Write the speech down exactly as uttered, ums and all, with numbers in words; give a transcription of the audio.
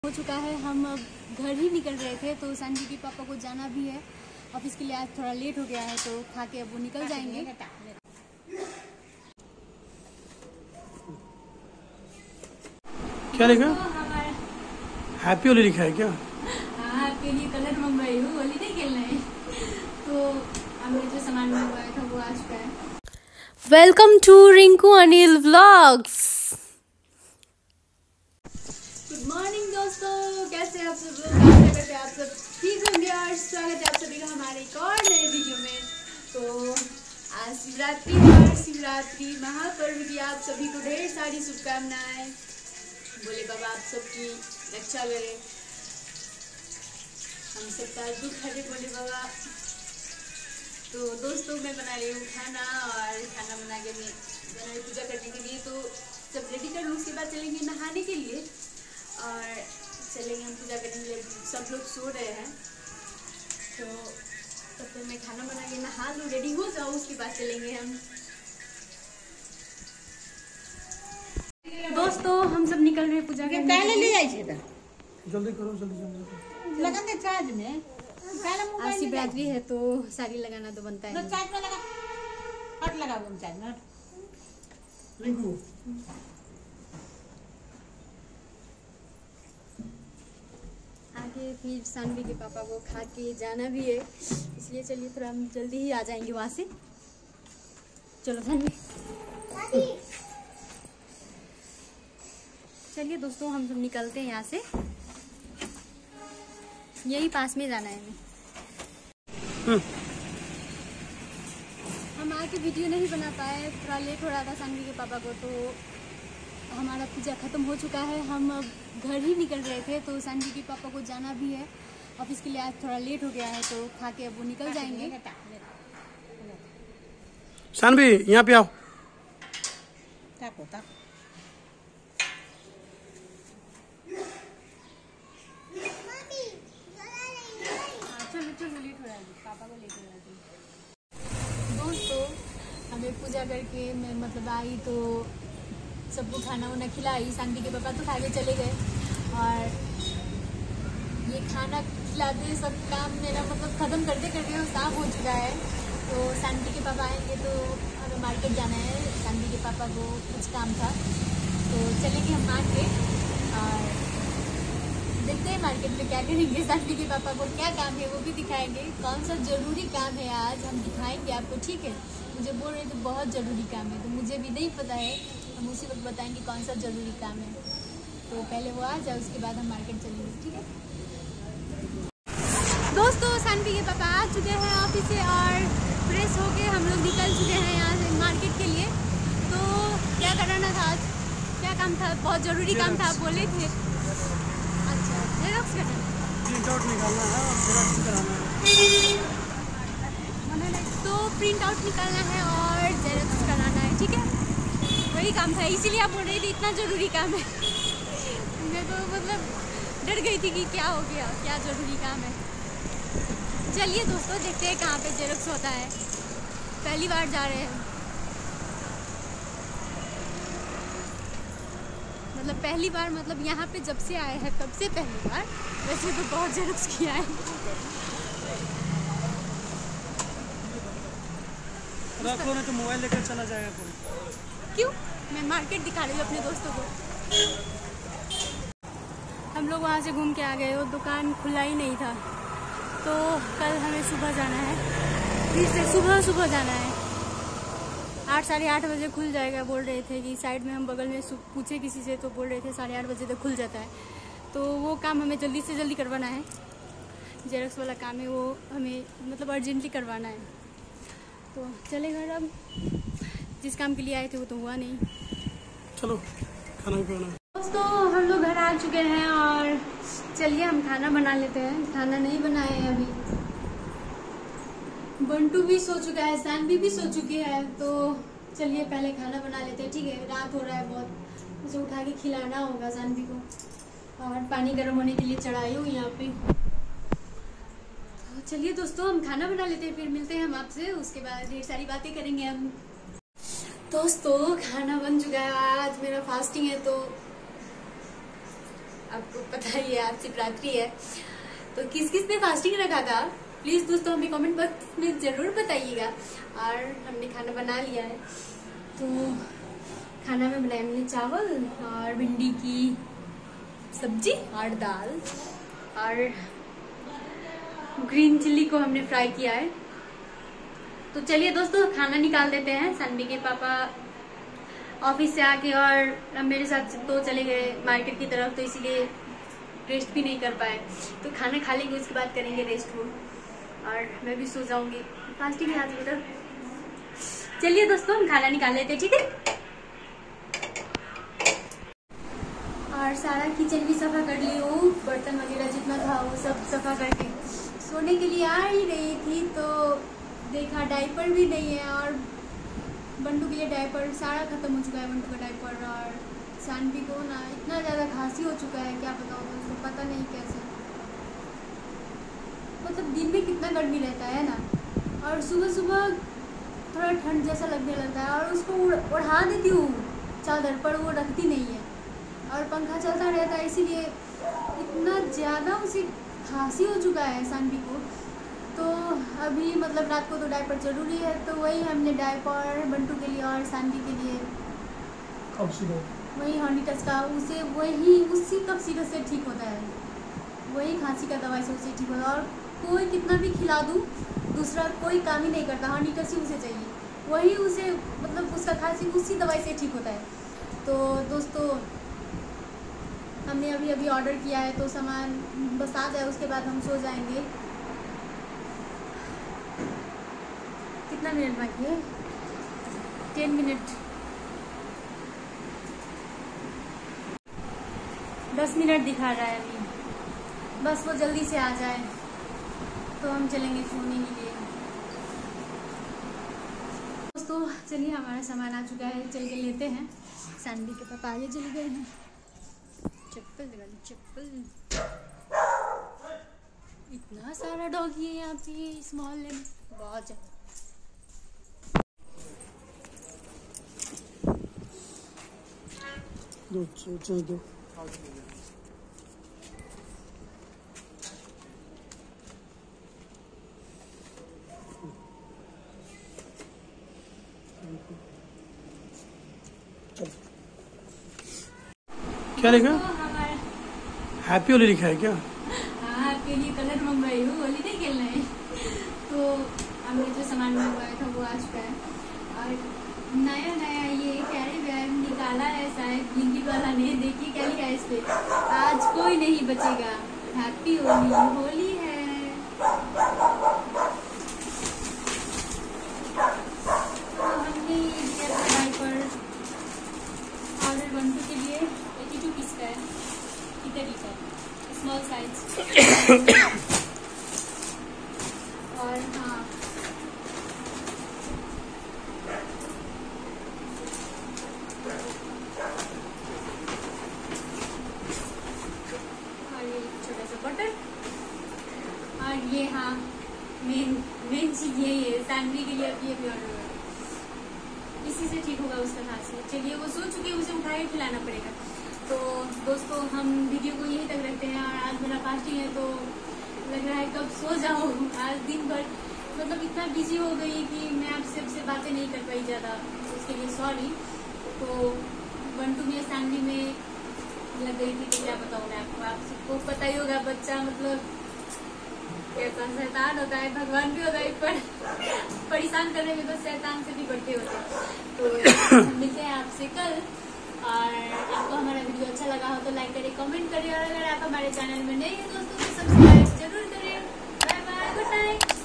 हो चुका है। हम अब घर ही निकल रहे थे तो सानवी के पापा को जाना भी है ऑफिस के लिए। आज थोड़ा लेट हो गया है तो खा के अब वो निकल जाएंगे। क्या लिखा? हमारा हैप्पी होली लिखा है क्या? हाँ, आपके लिए कलर मंगवाई हूँ, होली नहीं खेलना है। तो हमने जो सामान मंगवाया था वो आ चुका है। Welcome to Rinku Anil vlogs. Good morning दोस्तों, कैसे आप सब लोग? आशा करते हैं आप सब ठीक होंगे और स्वागत है आप सभी का हमारे एक और नए वीडियो में। तो आज शिवरात्रि और शिवरात्रि महापर्व की आप सभी को ढेर सारी शुभकामनाएं। बोले बाबा आप सबकी रक्षा करें, हम सबका दुख हटे बोले बाबा। तो दोस्तों मैं बना रही हूँ खाना और खाना बना के मैं बना रही पूजा करने के लिए। तो जब रेडी कर लूँ उसके बाद चलेंगे नहाने के लिए और चलेंगे हम पूजा करने के लिए। सब लोग सो रहे हैं तो तब तक मैं खाना बना के नहा लूँ, रेडी हो जाऊँ, उसके बाद चलेंगे हम। दोस्तों हम सब निकल रहे हैं पूजा करने के लिए। जल्दी करो, जल्दी जल्दी लगन दे चार्ज में। आज शिवरात्रि है तो साड़ी लगाना तो बनता है। चार्ज में लगा, हट लगा वो चार्ज में। रिंकू आगे फिर सानवी के पापा को खा के जाना भी है, इसलिए चलिए थोड़ा हम जल्दी ही आ जाएंगे वहाँ से। चलो सानवी, चलिए दोस्तों हम सब निकलते हैं यहाँ से। यही पास में जाना है हमें। हम आके वीडियो नहीं बना पाए, थोड़ा लेट हो रहा था सानवी के पापा को। तो हमारा पूजा खत्म हो चुका है। हम अब घर ही निकल रहे थे तो सानवी के पापा को जाना भी है ऑफिस के लिए। आज थोड़ा लेट हो गया है तो खा के अब वो निकल जाएंगे। सानवी यहाँ पे आओ। ताको ताको। चलो चलो लेट हो रहा है, पापा को लेट हो रहा है। दोस्तों हमें पूजा करके मैं मतलब आई तो सबको खाना वाना खिलाई। सानवी के पापा तो खा के चले गए और ये खाना खिलाते सब काम मेरा मतलब ख़त्म करते करते साफ हो चुका है। तो सानवी के पापा आएंगे तो हमें मार्केट जाना है। सानवी के पापा को कुछ काम था तो चलेंगे हम मार्केट और देखते हैं मार्केट में क्या करेंगे। सानवी के पापा को क्या काम है वो भी दिखाएंगे। कौन सा ज़रूरी काम है आज हम दिखाएंगे आपको, ठीक है? मुझे बोल रहे थे बहुत ज़रूरी काम है तो मुझे भी नहीं पता है, हम उसी वक्त बताएंगे कौन सा ज़रूरी काम है। तो पहले वो आ जाए उसके बाद हम मार्केट चलेंगे, ठीक है? दोस्तों सानवी के पापा आ चुके हैं ऑफिस से और फ्रेश होके हम लोग निकल चुके हैं यहाँ से मार्केट के लिए। तो क्या कराना था आज? क्या काम था? बहुत ज़रूरी काम था, आप बोले थे। अच्छा जेरॉक्स करना, प्रिंट आउट निकालना है और जेरॉक्स कराना है। तो प्रिंट आउट निकालना है और जेरॉक्स कराना है, ठीक है? वही काम था, इसीलिए आप बोल रही थी इतना ज़रूरी काम है। मैं तो मतलब डर गई थी कि क्या हो गया, क्या ज़रूरी काम है। चलिए दोस्तों देखते हैं कहाँ पे जेरॉक्स होता है। पहली बार जा रहे हैं, मतलब पहली बार मतलब यहाँ पे जब से आए हैं तब से पहली बार। वैसे तो बहुत जेरॉक्स किया है। रखो ना तो मोबाइल लेकर चला जाएगा कोई। क्यों? मैं मार्केट दिखा रही हूँ अपने दोस्तों को। हम लोग वहाँ से घूम के आ गए, वो दुकान खुला ही नहीं था। तो कल हमें सुबह जाना है, फिर से सुबह सुबह जाना है। आठ साढ़े आठ बजे खुल जाएगा बोल रहे थे कि साइड में हम बगल में पूछे किसी से तो बोल रहे थे साढ़े आठ बजे तक खुल जाता है। तो वो काम हमें जल्दी से जल्दी करवाना है। जेरॉक्स वाला काम है वो हमें मतलब अर्जेंटली करवाना है। तो चले घर, अब जिस काम के लिए आए थे वो तो हुआ नहीं। चलो खाना खाना। दोस्तों हम लोग घर आ चुके हैं और चलिए हम खाना बना लेते हैं। खाना नहीं बनाए हैं अभी। बंटू भी सो चुका है, सानवी भी सो चुकी है। तो चलिए पहले खाना बना लेते हैं, ठीक है? रात हो रहा है बहुत, मुझे उठा के खिलाना होगा सानवी को। और पानी गर्म होने के लिए चढ़ाई हूँ यहाँ पे। तो चलिए दोस्तों हम खाना बना लेते हैं, फिर मिलते हैं हम आपसे। उसके बाद ढेर सारी बातें करेंगे हम। दोस्तों खाना बन चुका है, आज मेरा फास्टिंग है तो आपको पता ही है, आज शिवरात्रि है, तो किस किस ने फास्टिंग रखा था प्लीज दोस्तों हमें कमेंट बॉक्स में जरूर बताइएगा। और हमने खाना बना लिया है, तो खाना में बनाया हमने चावल और भिंडी की सब्जी और दाल, और ग्रीन चिल्ली को हमने फ्राई किया है। तो चलिए दोस्तों खाना निकाल देते हैं। सानवी के पापा ऑफिस से आके और मेरे साथ तो चले गए मार्केट की तरफ, तो इसीलिए रेस्ट भी नहीं कर पाए। तो खाना खा लेंगे, उसके बाद करेंगे रेस्ट वो, और मैं भी सो जाऊंगी, फास्टिंग है आज मतलब। चलिए दोस्तों हम खाना निकाल लेते हैं, ठीक है। और सारा किचन भी सफा कर ली हूँ, बर्तन वगैरह जितना था वो सब सफा करके सोने के लिए आ ही रही थी, तो देखा डायपर भी नहीं है, और बंटू के लिए डायपर सारा खत्म हो चुका है, बंटू का डायपर। और सानवी को ना इतना ज़्यादा खांसी हो चुका है, क्या बताऊँ उसको, पता नहीं कैसे, मतलब दिन में कितना गर्मी रहता है ना, और सुबह सुबह थोड़ा ठंड जैसा लगने लगता है, और उसको उड़ा देती हूँ चादर पर, वो रखती नहीं है, और पंखा चलता रहता है, इसीलिए इतना ज़्यादा उसे खांसी हो चुका है सानवी को। तो अभी मतलब रात को तो डायपर ज़रूरी है, तो वही हमने डायपर बंटू के लिए और सानवी के लिए वही हॉर्निटस का, उसे वही उसी कफ सीरप से ठीक होता है, वही खांसी का दवाई से उसे ठीक होता है। और कोई कितना भी खिला दूँ दूसरा कोई काम ही नहीं करता, हॉर्निटस ही उसे चाहिए, वही उसे मतलब उसका खांसी उसी दवाई से ठीक होता है। तो दोस्तों हमने अभी अभी ऑर्डर किया है, तो सामान बस आ जाए उसके बाद हम सो जाएंगे। कितना मिनट बाकी है? टेन मिनट दस मिनट दिखा रहा है अभी, बस वो जल्दी से आ जाए तो हम चलेंगे सोने के लिए। दोस्तों चलिए हमारा सामान आ चुका है, चल के लेते हैं। सानवी के पापा आगे चले गए हैं, चप्पल निकाली चप्पल। इतना सारा डॉगी है यहाँ पे इस मोहल्ले में, बहुत ज्यादा। दो चाय दो। क्या लिखा? हैप्पी होली लिखा है क्या? हाँ आपके लिए कलर मंगवाई हूँ, होली नहीं खेलना है। तो हमने जो सामान मंगवाया था वो आ चुका है, और नया नया ये कैरी बैग निकाला है शायद ब्लिंकिट वाला ने, देखिए क्या लिखा है इस पे, आज कोई नहीं बचेगा, हैप्पी होली, होली है। तो हमने ये दिया डायपर ऑर्डर बंटू के लिए, बयासी पीस का है, इधर का स्मॉल साइज। और हाँ और ये छोटा सा बटन, और ये हाँ मेन मेन चीज यही है, सानवी के लिए अब ये भी ऑर्डर हुआ, इसी से ठीक होगा उसका खांसी। चलिए वो सो चुकी है, उसे उठा के खिलाना पड़ेगा। तो दोस्तों हम वीडियो को यहीं तक रखते हैं, और आज मेरा फास्टिंग है तो लग रहा है कब सो जाऊँ, आज दिन भर मतलब इतना बिजी हो गई कि मैं आप सबसे बातें नहीं कर पाई ज़्यादा, उसके लिए सॉरी। तो बंटू में सानवी में लग गई थी, तो क्या बताऊँ मैं आपको, आप सबको पता ही होगा बच्चा मतलब कैसा शैतान होता है, भगवान भी होता है, पर परेशान करने में तो शैतान से भी बढ़ते होते हैं। तो हम मिलते हैं आपसे कल, और आपको हमारा वीडियो अच्छा लगा हो तो लाइक करें, कमेंट करें, और अगर आप हमारे चैनल में नए हैं दोस्तों तो सब्सक्राइब जरूर करें। Bye bye, good night.